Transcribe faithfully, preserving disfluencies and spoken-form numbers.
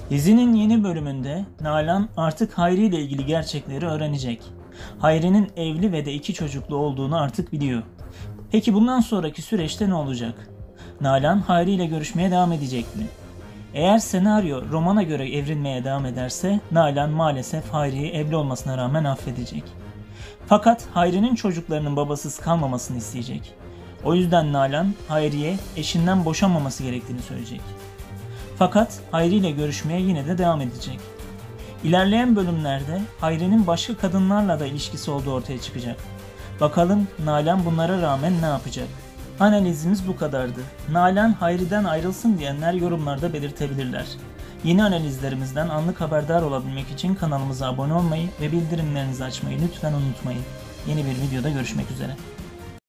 Dizinin yeni bölümünde Nalan artık Hayri ile ilgili gerçekleri öğrenecek. Hayri'nin evli ve de iki çocuklu olduğunu artık biliyor. Peki bundan sonraki süreçte ne olacak? Nalan Hayri ile görüşmeye devam edecek mi? Eğer senaryo romana göre evrilmeye devam ederse Nalan maalesef Hayri'yi evli olmasına rağmen affedecek. Fakat Hayri'nin çocuklarının babasız kalmamasını isteyecek. O yüzden Nalan Hayri'ye eşinden boşanmaması gerektiğini söyleyecek. Fakat Hayri ile görüşmeye yine de devam edecek. İlerleyen bölümlerde Hayri'nin başka kadınlarla da ilişkisi olduğu ortaya çıkacak. Bakalım Nalan bunlara rağmen ne yapacak? Analizimiz bu kadardı. Nalan Hayri'den ayrılsın diyenler yorumlarda belirtebilirler. Yeni analizlerimizden anlık haberdar olabilmek için kanalımıza abone olmayı ve bildirimlerinizi açmayı lütfen unutmayın. Yeni bir videoda görüşmek üzere.